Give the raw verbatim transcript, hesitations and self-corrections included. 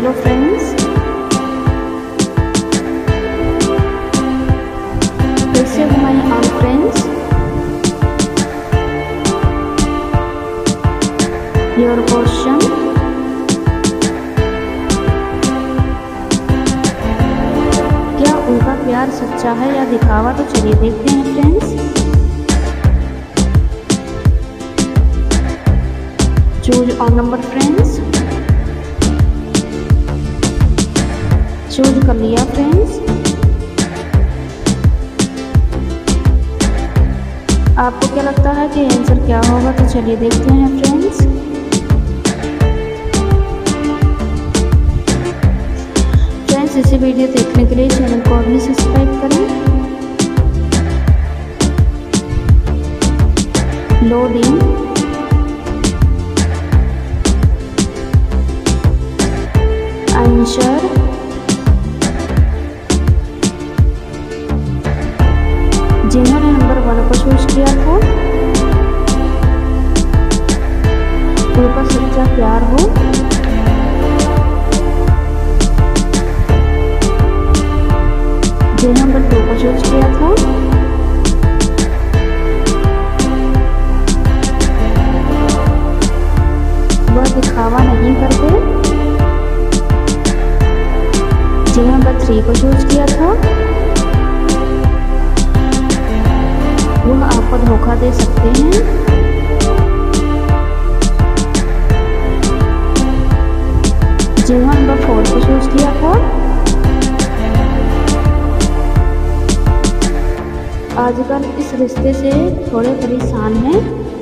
Hello friends, कैसे हो my all friends? Your question, क्या उनका प्यार सच्चा है या दिखावा? तो चलिए देखते हैं friends. Choose on number friends, choose कर लिया फ्रेंड्स। आपको क्या लगता है कि आंसर क्या होगा? तो चलिए देखते हैं फ्रेंड्स। फ्रेंड्स, इसी वीडियो देखने के लिए चैनल को अभी सब्सक्राइब करें। लोडिंग, आंसर, जिन्होंने नंबर वन को चूज किया था उनका सच्चा प्यार हो। जिन्होंने नंबर टू को चूज किया था वह दिखावा नहीं करते। जिन्होंने नंबर थ्री को चूज किया था वह आपको धोखा दे सकते हैं। जिन्होंने नंबर फोर को चूज किया था आजकल इस रिश्ते से थोड़े परेशान हैं।